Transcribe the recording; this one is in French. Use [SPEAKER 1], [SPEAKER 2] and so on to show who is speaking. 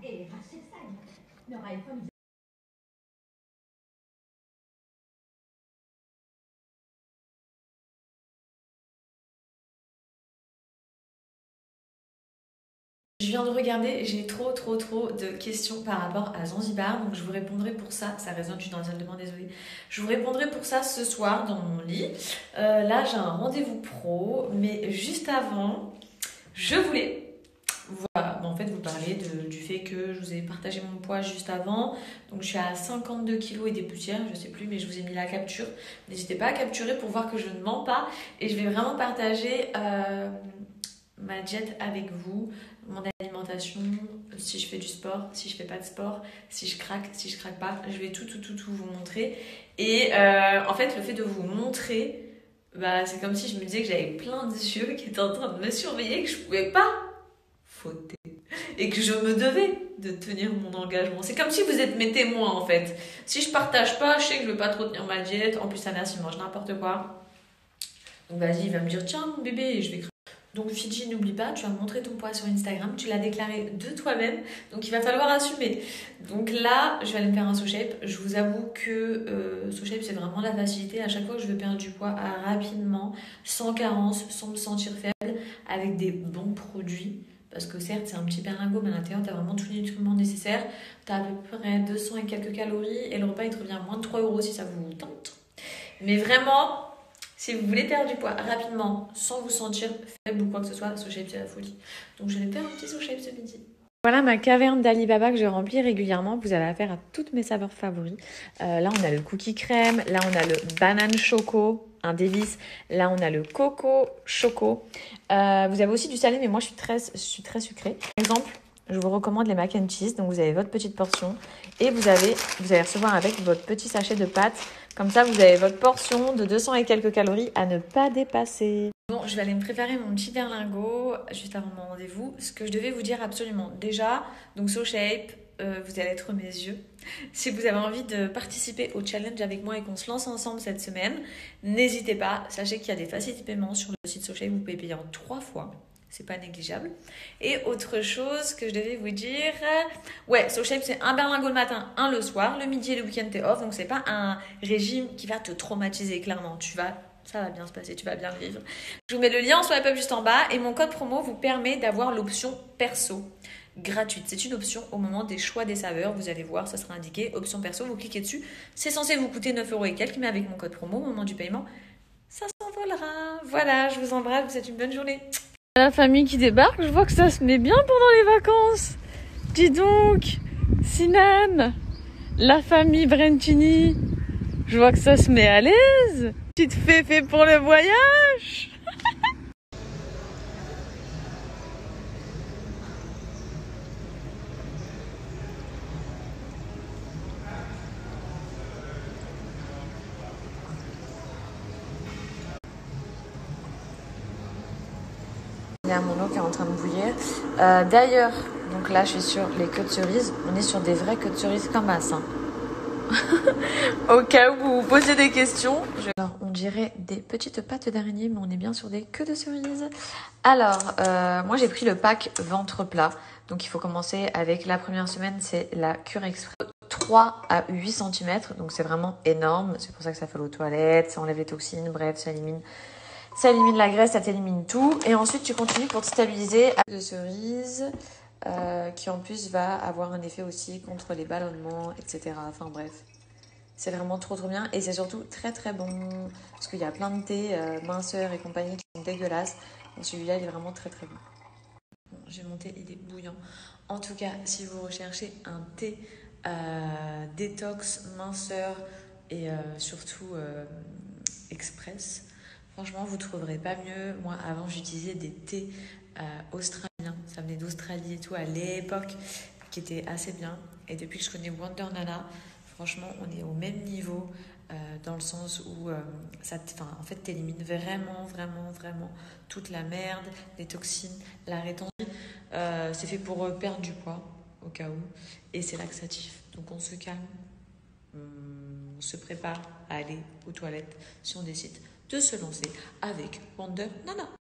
[SPEAKER 1] Je viens de regarder, j'ai trop de questions par rapport à Zanzibar, donc je vous répondrai pour ça. Ça résonne, je suis dans la salle de bain, désolée. Je vous répondrai pour ça ce soir dans mon lit. Là, j'ai un rendez-vous pro, mais juste avant, je voulais en fait vous parler du fait que je vous ai partagé mon poids juste avant. Donc je suis à 52 kilos et des poussières, je sais plus, mais je vous ai mis la capture. N'hésitez pas à capturer pour voir que je ne mens pas. Et je vais vraiment partager ma diète avec vous, mon alimentation, si je fais du sport, si je fais pas de sport, si je craque pas, je vais tout vous montrer. Et en fait, le fait de vous montrer, bah, c'est comme si je me disais que j'avais plein d'yeux qui étaient en train de me surveiller, que je pouvais pas fauter et que je me devais de tenir mon engagement. C'est comme si vous êtes mes témoins en fait. Si je partage pas, je sais que je vais pas trop tenir ma diète. En plus, sa mère, il mange n'importe quoi. Donc vas-y, il va me dire tiens mon bébé, et je vais. Donc Fidji, n'oublie pas, tu as montré ton poids sur Instagram, tu l'as déclaré de toi-même, donc il va falloir assumer. Donc là, je vais aller me faire un SoShape. Je vous avoue que SoShape, c'est vraiment la facilité. À chaque fois que je veux perdre du poids rapidement, sans carence, sans me sentir faible, avec des bons produits. Parce que certes, c'est un petit berlingot, mais à l'intérieur, tu as vraiment tous les nutriments nécessaires. Tu as à peu près 200 et quelques calories, et le repas, il te revient à moins de 3 € si ça vous tente. Mais vraiment, si vous voulez perdre du poids rapidement, sans vous sentir faible ou quoi que ce soit, SoShape, c'est la folie. Donc je vais faire un petit SoShape ce midi. Voilà ma caverne d'Alibaba que je remplis régulièrement. Vous avez affaire à toutes mes saveurs favoris. Là, on a le cookie crème. Là, on a le banane choco, un délice. Là, on a le coco choco. Vous avez aussi du salé, mais moi, je suis très sucrée. Par exemple, je vous recommande les mac and cheese. Donc, vous avez votre petite portion et vous allez recevoir avec votre petit sachet de pâtes. Comme ça, vous avez votre portion de 200 et quelques calories à ne pas dépasser. Bon, je vais aller me préparer mon petit berlingot juste avant mon rendez-vous. Ce que je devais vous dire absolument. Déjà, donc SoShape, vous allez être mes yeux. Si vous avez envie de participer au challenge avec moi et qu'on se lance ensemble cette semaine, n'hésitez pas. Sachez qu'il y a des facilités de paiement sur le site SoShape. Vous pouvez payer en 3 fois. C'est pas négligeable. Et autre chose que je devais vous dire, ouais, SoShape, c'est un berlingot le matin, un le soir. Le midi et le week-end, t'es off. Donc, c'est pas un régime qui va te traumatiser, clairement. Ça va bien se passer, tu vas bien le vivre. Je vous mets le lien en swipe up juste en bas et mon code promo vous permet d'avoir l'option perso gratuite. C'est une option au moment des choix des saveurs. Vous allez voir, ça sera indiqué. Option perso, vous cliquez dessus. C'est censé vous coûter 9 € et quelques, mais avec mon code promo, au moment du paiement, ça s'envolera. Voilà, je vous embrasse, vous souhaite une bonne journée. La famille qui débarque, je vois que ça se met bien pendant les vacances. Dis donc, Sinan, la famille Brentini, je vois que ça se met à l'aise. Tu te fais fait pour le voyage. Il y a mon eau qui est en train de bouillir. D'ailleurs, donc là je suis sur les queues de cerises. On est sur des vraies queues de cerises comme as. Hein. Au cas où vous vous posez des questions. Alors, on dirait des petites pattes d'araignée, mais on est bien sur des queues de cerises. Alors, moi j'ai pris le pack ventre plat. Donc il faut commencer avec la première semaine, c'est la cure express. 3 à 8 cm, donc c'est vraiment énorme. C'est pour ça que ça fait aux toilettes, ça enlève les toxines, bref, ça élimine la graisse, ça t'élimine tout. Et ensuite, tu continues pour te stabiliser avec de cerises, qui en plus va avoir un effet aussi contre les ballonnements, etc. Enfin bref, c'est vraiment trop bien. Et c'est surtout très bon, parce qu'il y a plein de thés, minceur et compagnie qui sont dégueulasses. Donc celui-là, il est vraiment très bon. Bon, j'ai mon thé, il est bouillant. En tout cas, si vous recherchez un thé détox, minceur et surtout express, franchement, vous ne trouverez pas mieux. Moi, avant, j'utilisais des thés australiens. Ça venait d'Australie et tout à l'époque, qui étaient assez bien. Et depuis que je connais Wonder Nana, franchement, on est au même niveau dans le sens où en fait, t'élimines vraiment toute la merde, les toxines, la rétention. C'est fait pour perdre du poids, au cas où. Et c'est laxatif. Donc, on se calme. On se prépare à aller aux toilettes si on décide de se lancer avec Wonder Nana.